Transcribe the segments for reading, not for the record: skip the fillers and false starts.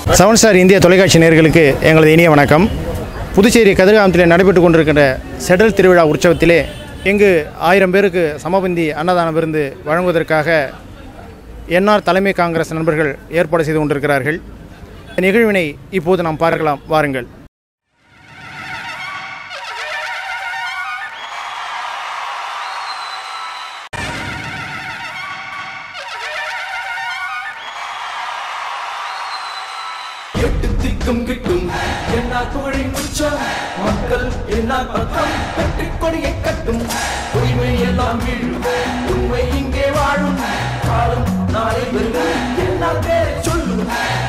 Seven star இந்திய தொலைக்காட்சி நேயர்களுக்கு எங்களது இனிய வணக்கம். புதுச்சேரி கதிர்காமத்தில் நடைபெற்று கொண்டிருக்கின்ற செடல் திருவிழா உற்சவத்திலே இங்கு 1000 பேருக்கு சமபந்தி அன்னதான விருந்து வழங்குவதற்காக என்ஆர் தலைமை காங்கிரஸ் நண்பர்கள் ஏற்பாடு செய்து கொண்டிருக்கிறார்கள். நிகழ்வினை இப்போது நாம் பார்க்கலாம், வாருங்கள். கிட்டும் என்ன தோழி முச்சம் மக்கள் என்ன பக்கம் கட்டி கொடியை கட்டும் உரிமை எல்லாம் வீழும் உண்மை இங்கே வாழும் காலம் நாளை வெல்லும் என்ன பேரை சொல்லும்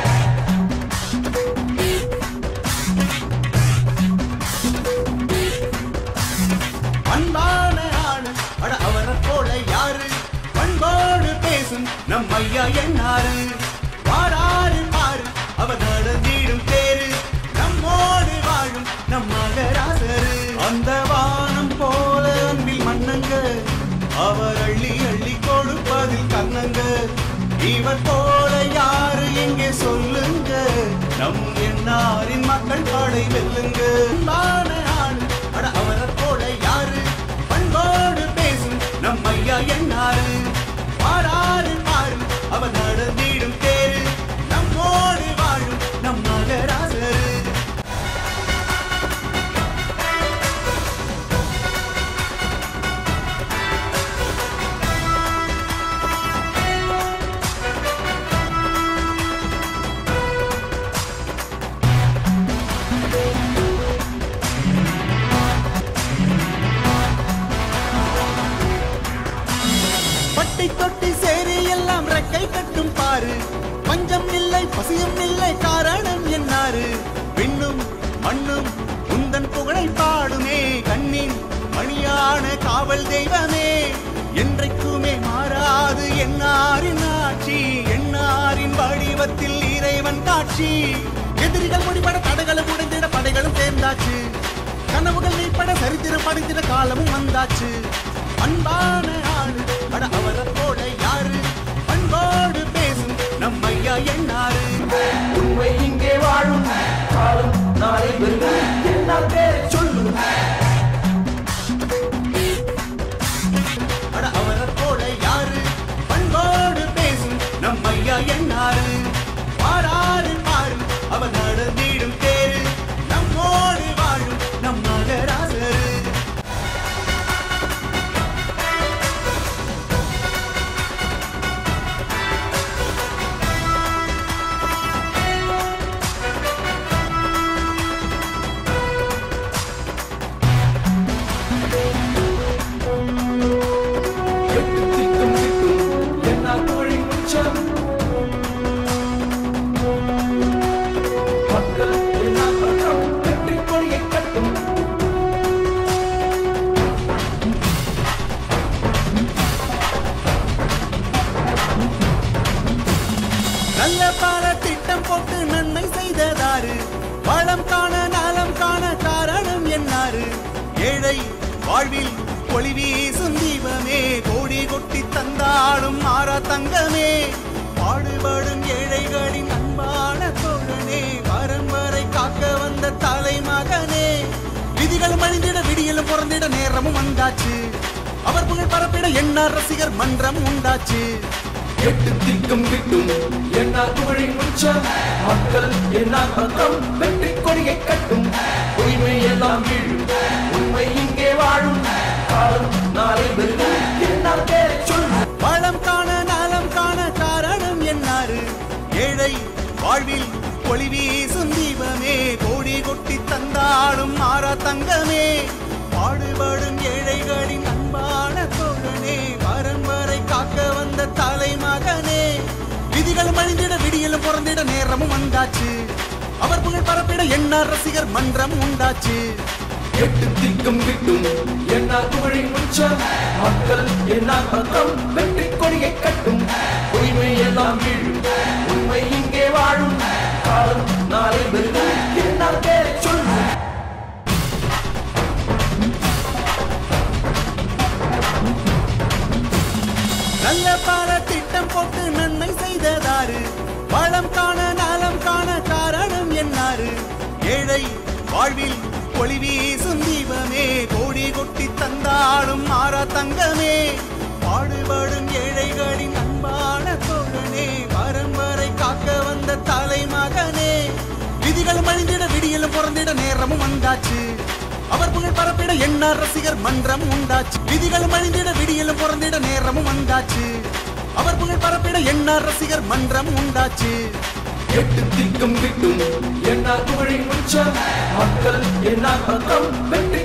அன்பான ஆளு அட அவரை போல யாரு பண்போடு பேசும் நம் ஐயா என்னாரு வாராரு பாரு அவர் நடந்திடும் பேரு நம்மோடு வாழும் நம் மகராசரு அந்த வானம் போல அன்பில் மன்னங்க அவர் அள்ளி அள்ளி கொடுப்பதில் கண்ணங்க இவர் போல யாரு எங்கே சொல்லுங்க நம் என்னாரின் மக்கள் படை வெல்லுங்க அன்பான ஆளு அட அவரை போல யாரு பண்போடு பேசும் நம் ஐயா என்னாரு வாராரு பாரு அவர் நடந்திடும் பேரு நம்மோடு வாழும் நம் மகராசரு பட்டை தொட்டி சேரி எல்லாம் ரெக்கை கட்டும் பாரு பஞ்சம் இல்லை பசியும் இல்லை காரணம் என்னாரு பெண்ணும் மண்ணும் உந்தன் புகழை பாடுமே கண்ணின் மணியான காவல் தெய்வமே என்றைக்குமே மாறாது என்னாரின் ஆட்சி என்னாரின் வடிவத்தில் இறைவன் காட்சி எதிரிகள் முடிபட தடைகளும் உடைந்திட படைகளும் சேர்ந்தாச்சு கனவுகள் நீப்பட சரித்திரம் படித்திட காலமும் வந்தாச்சு அன்பான ஆளு அட அவரை போல யாரு பண்போடு பேசும் நம் ஐயா என்னாரு உண்மை இங்கே வாழும் காலம் நாளை வெல்லும் என்ன பேரை சொல்லும் அட அவரை போல யாரு பண்போடு பேசும் நம் ஐயா என்னாரு வாராரு பாரு அவர் நடந்திடும் பேரு நம்மோடு வாழும் நம் மகராசரு நல்ல பல திட்டம் போட்டு நன்மை செய்ததாரு வளம் காண நலம் காண காரணம் என்னாரு ஏழை வாழ்வில் ஒளி வீசும் தீபமே கோடி கொட்டி தந்தாடும் மாறா தங்கமே பாடுபடும் ஏழைகளின் அன்பான தோழனே பரம்பரை காக்க வந்த தலைமகனே விதிகள் மழிந்திட விடியலும் பிறந்திட நேரமும் வந்தாச்சு அவர் புகழ் பரப்பிட என்ஆர் ரசிகர் மன்றம் உண்டாச்சு எட்டு திக்கும் கிட்டும் என்ன தோழி முச்சம் மக்கள் என்ன பக்கம் வெற்றி கொடியை கட்டும் உரிமை எல்லாம் வீழும் உண்மை இங்கே வாழும் காலம் நாளை வெல்லும் என்ன பேரை சொல்லும் வளம் காண நலம் காண காரணம் என்னாரு ஏழை வாழ்வில் ஒளி வீசும் தீபமே கோடி கொட்டி தந்தாடும் மாறா தங்கமே பாடுபடும் ஏழைகளின் அன்பான தோழனே பரம்பரை காக்க வந்த தலைமகனே விதிகள் மழிந்திட விடியலும் பிறந்திட நேரமும் வந்தாச்சு அவர் புகழ் பரப்பிட என்ஆர் ரசிகர் மன்றம் உண்டாச்சு எட்டு திக்கும் கிட்டும் என்ன தோழி முச்சம் மக்கள் என்ன பக்கம் வெற்றி கொடியை கட்டும் உரிமை எல்லாம் வீழும் உண்மை இங்கே வாழும் காலம் நாளை வெல்லும் என்ன பேரை சொல்லும் நல்ல பல திட்டம் போட்டு நன்மை செய்ததாரு வளம் காண நலம் காண ஏழை வாழ்வில் ஒளி வீசும் தீபமே, கோடி கொட்டி தந்தாடும் மாறா தங்கமே, பாடுபடும் ஏழைகளின் அன்பான தோழனே, பரம்பரை காக்க வந்த தலைமகனே. விதிகள் மழிந்திட விடியலும் பிறந்திட நேரமும் வந்தாச்சு, அவர் புகழ் பரப்பிட எண்ணார் ரசிகர் மன்றம் உண்டாச்சு. விதிகள் மழிந்திட விடியலும் பிறந்திட நேரமும் வந்தாச்சு, அவர் புகழ் பரப்பிட எண்ணார் ரசிகர் மன்றம் உண்டாச்சு. எட்டு திக்கும் கிட்டும் எண்ணார் புகழின் உச்சம், மக்கள் எண்ணார் பக்கம் வெற்றி